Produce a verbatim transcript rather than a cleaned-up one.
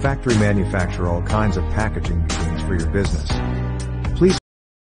Factory manufacture all kinds of packaging machines for your business.